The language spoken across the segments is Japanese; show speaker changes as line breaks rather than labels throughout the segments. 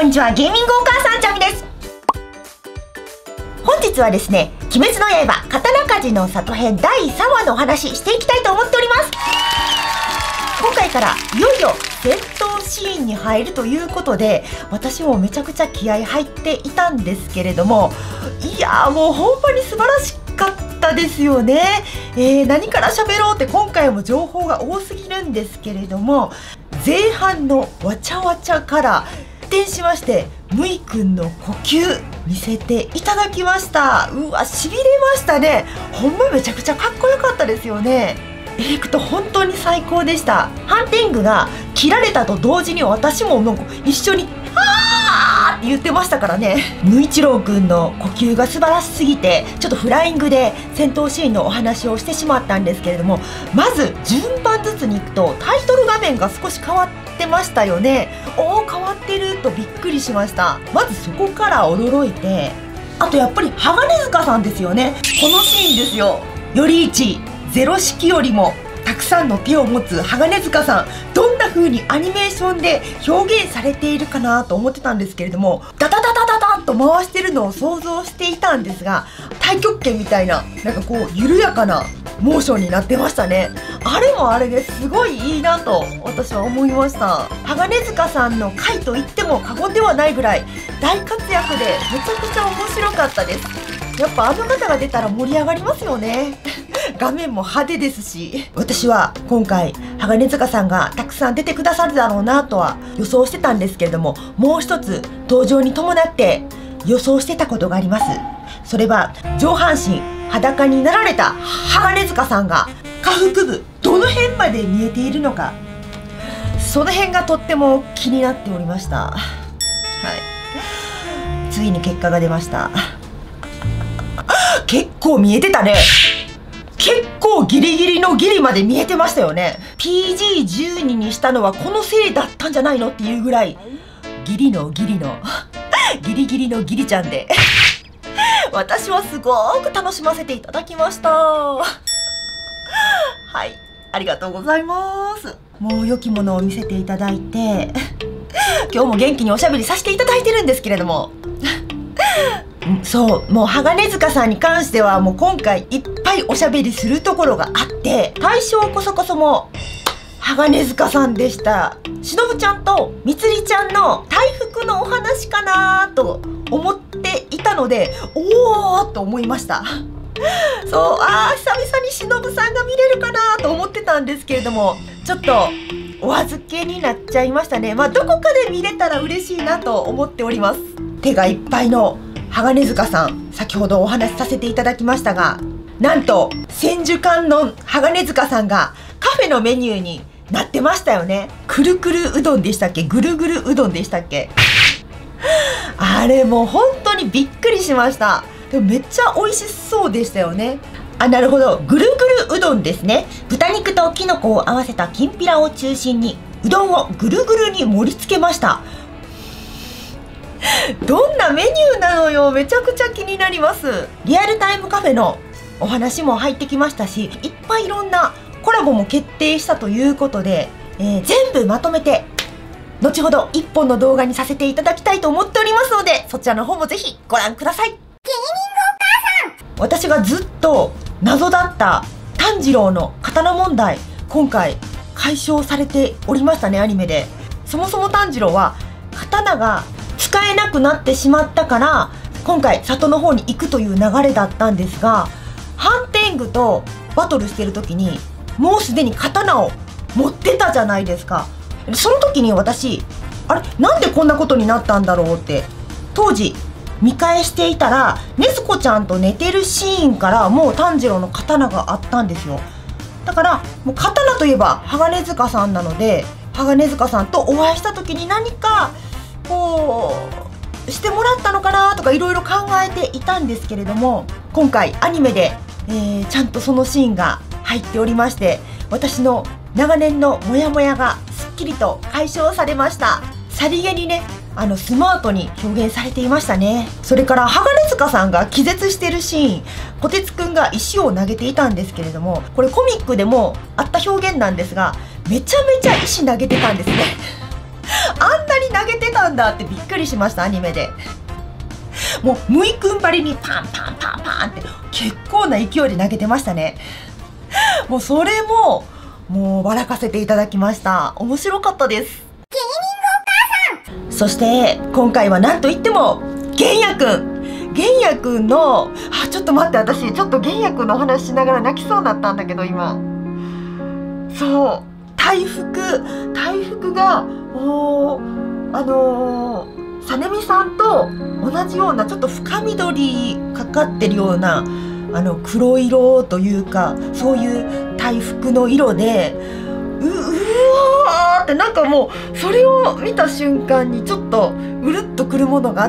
んにちは、ゲーミングお母さんちゃみです。本日はですね、鬼滅の刃刀鍛冶の里編第3話のお話していきたいと思っております。今回からいよいよ戦闘シーンに入るということで、私もめちゃくちゃ気合入っていたんですけれども、いやーもうほんまに素晴らしかったですよね。何から喋ろうって今回も情報が多すぎるんですけれども、前半のわちゃわちゃから転しましてむいくんの呼吸見せていただきました。うわ、しびれましたね。ほんまめちゃくちゃかっこよかったですよね。エフェクト本当に最高でした。ハンティングが切られたと同時に私もなんか一緒に「あー!」って言ってましたからね。無一郎くんの呼吸が素晴らしすぎて、ちょっとフライングで戦闘シーンのお話をしてしまったんですけれども、まず順番ずつにいくとタイトル画面が少し変わってましたよね。おー、変わってるとびっくりしました。まずそこから驚いて、あとやっぱり鋼塚さんですよね。このシーンですよ。頼一ゼロ式よりもたくさんの手を持つ鋼塚さん、どんな風にアニメーションで表現されているかなと思ってたんですけれども、ダダダダダダンと回してるのを想像していたんですが、太極拳みたいな、なんかこう緩やかなモーションになってましたね。あれもあれですごいいいなと私は思いました。鋼塚さんの回と言っても過言ではないぐらい大活躍でめちゃくちゃ面白かったです。やっぱあの方が出たら盛り上がりますよね。画面も派手ですし、私は今回鋼塚さんがたくさん出てくださるだろうなとは予想してたんですけれども、もう一つ登場に伴って予想してたことがあります。それは上半身裸になられた鋼塚さんが下腹部どの辺まで見えているのか、その辺がとっても気になっておりました。はい、ついに結果が出ました。結構見えてたね。結構ギリギリのギリまで見えてましたよね。 PG12 にしたのはこのせいだったんじゃないのっていうぐらいギリのギリのギリギリのギリちゃんで私はすごく楽しませていただきました。はい、ありがとうございます。もう良きものを見せていただいて今日も元気におしゃべりさせていただいてるんですけれどもそう、もう鋼塚さんに関してはもう今回いっぱいおしゃべりするところがあって、大将こそこそも鋼塚さんでした。しのぶちゃんとみつりちゃんの回復のお話かなと思っていたので、おーと思いました。そう、久々にしのぶさんが見れるかなと思ってたんですけれども、ちょっとお預けになっちゃいましたね。まあどこかで見れたら嬉しいなと思っております。手がいっぱいの鋼塚さん、先ほどお話しさせていただきましたが、なんと千手観音鋼塚さんがカフェのメニューになってましたよね。くるくるうどんでしたっけ、ぐるぐるうどんでしたっけ。あれもう本当にびっくりしました。でもめっちゃ美味しそうでしたよね。なるほど、ぐるぐるうどんですね。豚肉ときのこを合わせたきんぴらを中心にうどんをぐるぐるに盛り付けました。どんなメニューなのよ、めちゃくちゃ気になります。リアルタイムカフェのお話も入ってきましたし、いっぱいいろんなコラボも決定したということで、全部まとめて後ほど1本の動画にさせていただきたいと思っておりますので、そちらの方もぜひご覧ください。ゲーミングお母さん、私がずっと謎だった炭治郎の刀問題、今回解消されておりましたね、アニメで。そもそも炭治郎は刀が使えなくなってしまったから今回里の方に行くという流れだったんですが、ハンテングとバトルしてる時にもうすでに刀を持ってたじゃないですか。その時に私、あれなんでこんなことになったんだろうって当時見返していたら、禰豆子ちゃんと寝てるシーンからもう炭治郎の刀があったんですよ。だからもう刀といえば鋼塚さんなので、鋼塚さんとお会いした時に何かこうしてもらったのかなとかいろいろ考えていたんですけれども、今回アニメで、ちゃんとそのシーンが入っておりまして、私の長年のモヤモヤがすっきりと解消されました。さりげにね、スマートに表現されていましたね。それから鋼塚さんが気絶してるシーン、こてつくんが石を投げていたんですけれども、これコミックでもあった表現なんですが、めちゃめちゃ石投げてたんですね。あんなに投投げてたんだってびっくりしました。アニメでもうムイくんばりにパンパンパンパンって結構な勢いで投げてましたね。もうそれももう笑かせていただきました。面白かったです。そして今回は何といっても玄也くんのちょっと待って、私ちょっと玄也くんのお話しながら泣きそうになったんだけど今。そう、大福がさねみさんと同じようなちょっと深緑かかってるような黒色というか、そういう大福の色でうわーって、なんかもうそれを見た瞬間にちょっとうるっとくるものがあって、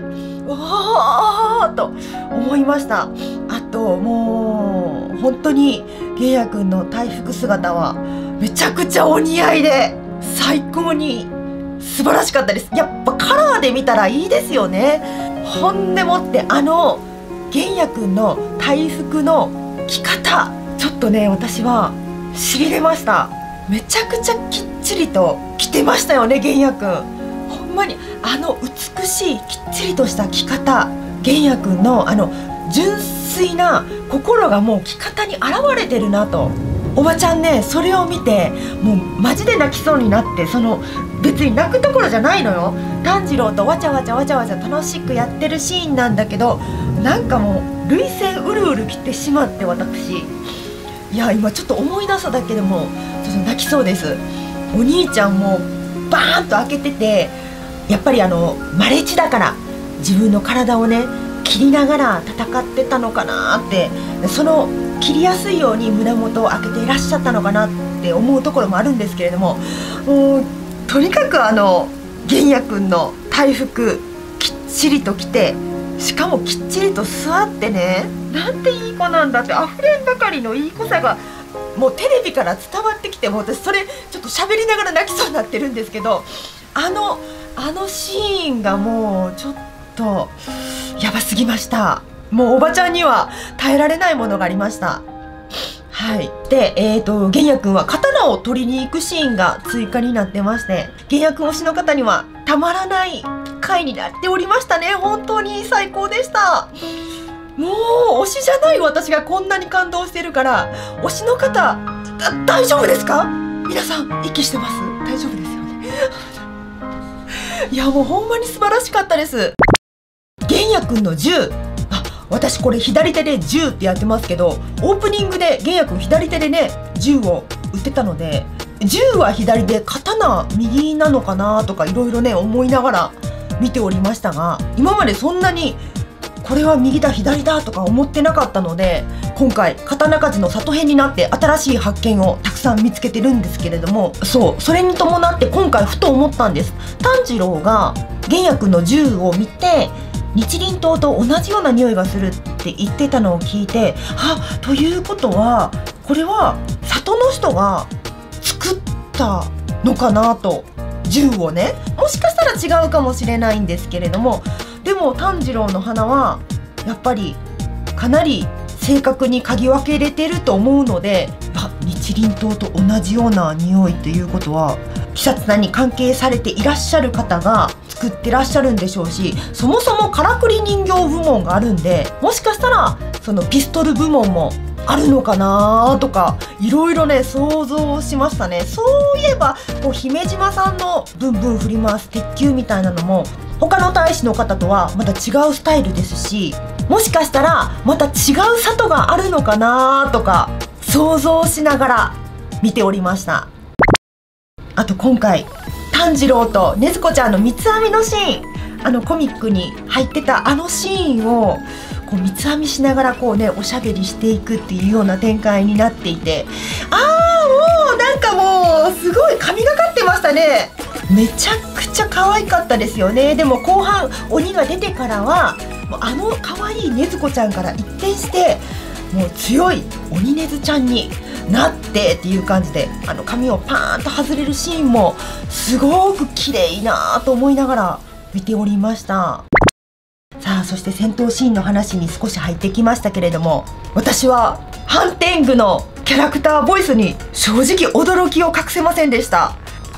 わーと思いました。あともう本当に玄也くんの大福姿はめちゃくちゃお似合いで最高に素晴らしかったです。やっぱカラーで見たらいいですよね。ほんでもって玄也くんの大福の着方、ちょっとね私はしびれました。めちゃくちゃきっちりと着てましたよね、玄也くん。ほんまに美しいきっちりとした着方、玄也くんの純粋な心がもう着方に現れてるなと。おばちゃんね、それを見てもうマジで泣きそうになって、別に泣くところじゃないのよ。炭治郎とわちゃわちゃ楽しくやってるシーンなんだけど、なんかもう涙腺うるうるきてしまって、私いや今ちょっと思い出しただけでもちょっと泣きそうです。お兄ちゃんもバーンと開けてて、やっぱりマレ地だから自分の体をね切りながら戦ってたのかなって、その切りやすいように胸元を開けていらっしゃったのかなって思うところもあるんですけれども、もうとにかく玄也くんの大福きっちりと着て、しかもきっちりと座ってね、なんていい子なんだって、あふれんばかりのいい子さがもうテレビから伝わってきて、もう私それちょっと喋りながら泣きそうになってるんですけど、あのシーンがもうちょっとやばすぎました。もうおばちゃんには耐えられないものがありました。はい。で、玄也くんは刀を取りに行くシーンが追加になってまして、玄也くん推しの方にはたまらない回になっておりましたね。本当に最高でした。もう推しじゃない私がこんなに感動してるから、推しの方大丈夫ですか？皆さん息してます？大丈夫ですよね。いやもうほんまに素晴らしかったです。玄也くんの銃、私これ左手で銃ってやってますけど、オープニングで玄也くん左手でね銃を撃ってたので、銃は左で刀右なのかなとかいろいろね思いながら見ておりましたが、今までそんなにこれは右だ左だとか思ってなかったので、今回刀鍛冶の里編になって新しい発見をたくさん見つけてるんですけれども、それに伴って今回ふと思ったんです。炭治郎が玄也くんの銃を見て日輪刀と同じような匂いがするって言ってたのを聞いて、ということはこれは里の人が作ったのかなと。銃をね、もしかしたら違うかもしれないんですけれども、でも炭治郎の花はやっぱりかなり正確に嗅ぎ分けれてると思うので、日輪刀と同じような匂いということは鬼殺団に関係されていらっしゃる方が作ってらっしゃるんでしょうし、そもそもからくり人形部門があるんで、もしかしたらそのピストル部門もあるのかなとかいろいろね想像しましたね。そういえば姫島さんのブンブン振り回す鉄球みたいなのも他の大使の方とはまた違うスタイルですし、もしかしたらまた違う里があるのかなとか想像しながら見ておりました。あと今回炭治郎と禰豆子ちゃんの三つ編みのシーン、コミックに入ってたシーンを三つ編みしながらおしゃべりしていくっていうような展開になっていて、もうなんかもうすごい神がかってましたね。めちゃくちゃ可愛かったですよね。でも後半鬼が出てからは可愛い禰豆子ちゃんから一転してもう強い鬼禰豆ちゃんになってっていう感じで、髪をパーンと外れるシーンもすごく綺麗なと思いながら見ておりました。さあそして戦闘シーンの話に少し入ってきましたけれども、私はハンテングのキャラクターボイスに正直驚きを隠せませんでした。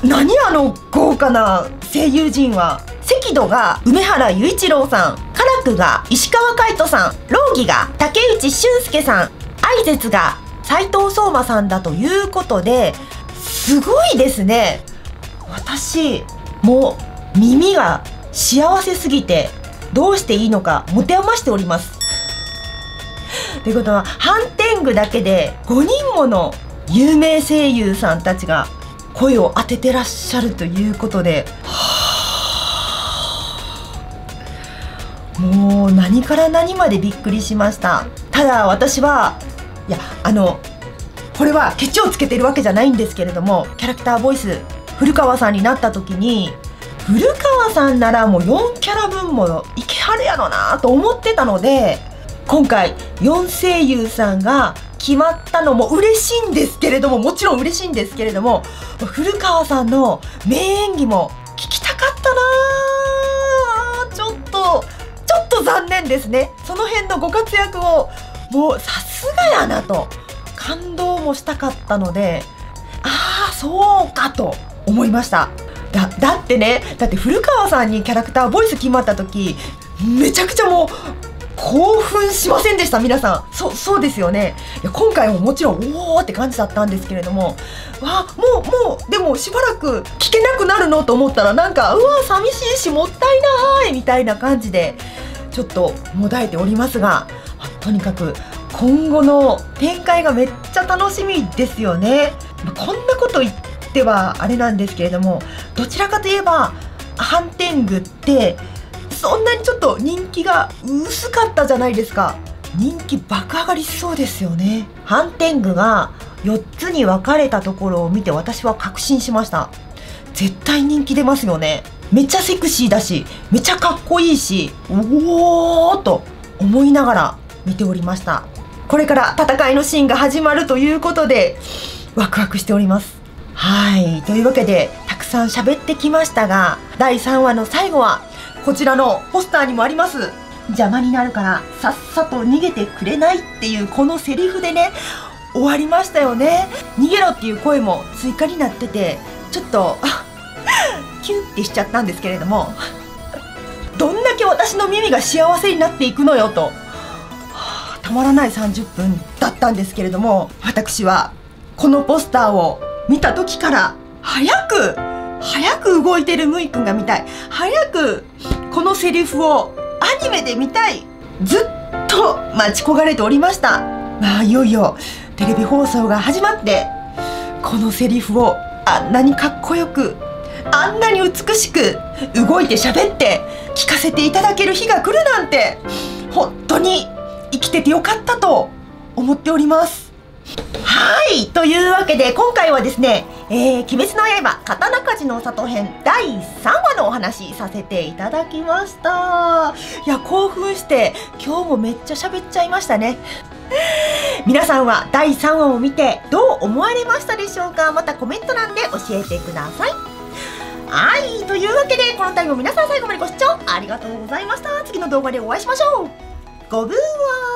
何あの豪華な声優陣は。赤土が梅原雄一郎さん、カラクが石川海人さん、ローギが竹内俊介さん、アイゼツが斉藤壮馬さんだということで、すごいですね。私もう耳が幸せすぎてどうしていいのか持て余しております。ということはハンテングだけで5人もの有名声優さんたちが声を当ててらっしゃるということで、もう何から何までびっくりしました。ただ私はいやこれはケチをつけてるわけじゃないんですけれども、キャラクターボイス古川さんになった時に、古川さんならもう4キャラ分もいけはるやろなと思ってたので、今回4声優さんが決まったのも嬉しいんですけれども、もちろん嬉しいんですけれども、古川さんの名演技も聞きたかったな。ちょっと残念ですね。その辺のご活躍をもうさすがやなと感動もしたかったので、ああそうかと思いました。だって古川さんにキャラクターボイス決まった時、めちゃくちゃもう興奮しませんでした？皆さんそうですよね。いや今回ももちろんおーって感じだったんですけれども、もうでもしばらく聞けなくなるのと思ったら、なんか寂しいしもったいないみたいな感じでちょっともだえておりますが、とにかく今後の展開がめっちゃ楽しみですよね。こんなこと言ってはあれなんですけれども、どちらかといえばハンテングってそんなにちょっと人気が薄かったじゃないですか。人気爆上がりしそうですよね。ハンテングが4つに分かれたところを見て私は確信しました。絶対人気出ますよね。めっちゃセクシーだし、めっちゃかっこいいし、おーと思いながら見ておりました。これから戦いのシーンが始まるということでワクワクしております。はい、というわけでたくさん喋ってきましたが、第3話の最後はこちらのポスターにもあります、邪魔になるからさっさと逃げてくれないっていうこのセリフでね終わりましたよね。逃げろっていう声も追加になってて、ちょっとキュンってしちゃったんですけれども、どんだけ私の耳が幸せになっていくのよと、たまらない30分だったんですけれども、私はこのポスターを見た時から早く動いてるむいくんが見たい、早くこのセリフをアニメで見たい、ずっと待ち焦がれておりました。いよいよテレビ放送が始まって、このセリフをあんなにかっこよく、あんなに美しく動いて喋って聞かせていただける日が来るなんて、本当に生きててよかったと思っております。はい、というわけで今回はですね、鬼滅の刃刀鍛冶の里編第3話のお話させていただきました。いや興奮して今日もめっちゃ喋っちゃいましたね。皆さんは第3話を見てどう思われましたでしょうか？またコメント欄で教えてください。はい、というわけでこの度も皆さん最後までご視聴ありがとうございました。次の動画でお会いしましょう。ごぶんは